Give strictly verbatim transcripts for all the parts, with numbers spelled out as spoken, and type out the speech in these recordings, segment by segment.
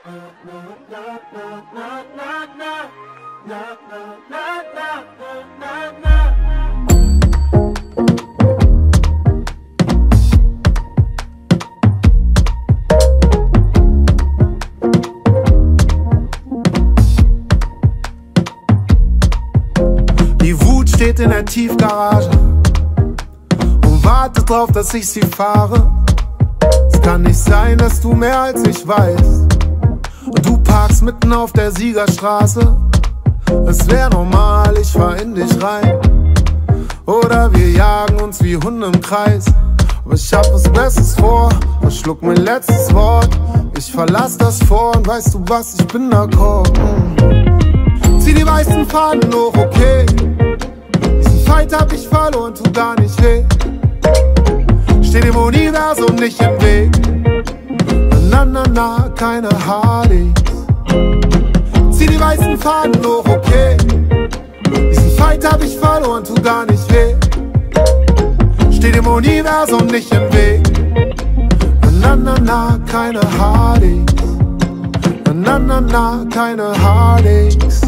Die Wut steht in der Tiefgarage und wartet drauf, dass ich sie fahre. Es kann nicht sein, dass du mehr als ich weißt und du parkst mitten auf der Siegerstraße. Es wär normal, ich fahr in dich rein oder wir jagen uns wie Hunde im Kreis. Aber ich hab was Besseres vor, verschluck mein letztes Wort. Ich verlass das vor und weißt du was, ich bin d'accord. Zieh die weißen Fahnen hoch, okay. Diesen Fight hab ich verloren, tut gar nicht weh. Steh dem Universum nicht im Weg. Na, na, na, keine Harleys. Zieh die weißen Fahnen hoch, okay. Diesen Fight hab ich verloren, tut gar nicht weh. Steh dem Universum nicht im Weg. Na, na, na, keine Harleys. Na, na, na, keine Harleys.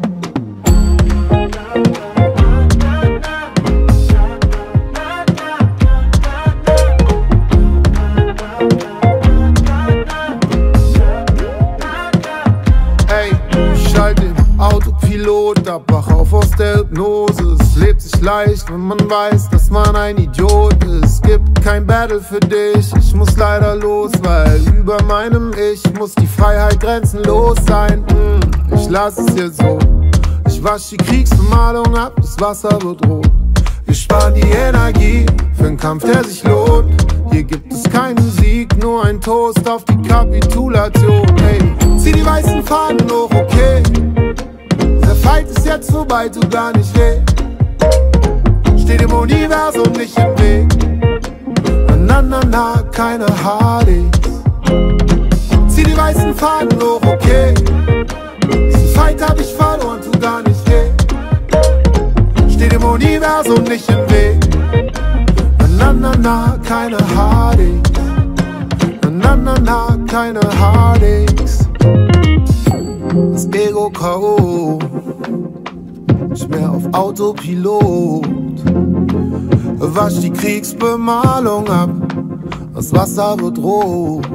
Autopilot ab, wach auf aus der Hypnose. Es lebt sich leicht, wenn man weiß, dass man ein Idiot ist. Es gibt kein Battle für dich, ich muss leider los, weil über meinem Ich muss die Freiheit grenzenlos sein. Ich lass es hier so, ich wasch die Kriegsbemalung ab, das Wasser wird rot. Wir sparen die Energie für einen Kampf, der sich lohnt. Hier gibt es keinen Sieg, nur ein Toast auf die Kapitulation. Hey, zieh die weißen Fahnen hoch, okay. Der Fight ist jetzt vorbei, tut gar nicht weh. Steh dem Universum nicht im Weg. Na, na, na, keine Harleys. Zieh die weißen Fahnen hoch, okay. Diesen Fight hab ich verloren, tut gar nicht weh. Steh dem Universum nicht im Weg. Na, na, na, keine Harleys. Na, na, na, keine Harleys. Das Ego K O, nicht mehr auf Autopilot. Wasch die Kriegsbemalung ab, das Wasser wird rot.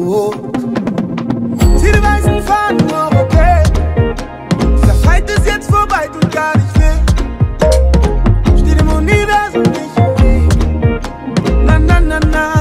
Zieh die weißen Fahnen hoch, okay. Der Fight ist jetzt vorbei, tut gar nicht weh. Steh dem Universum nicht im Weg. Na, na, na, na.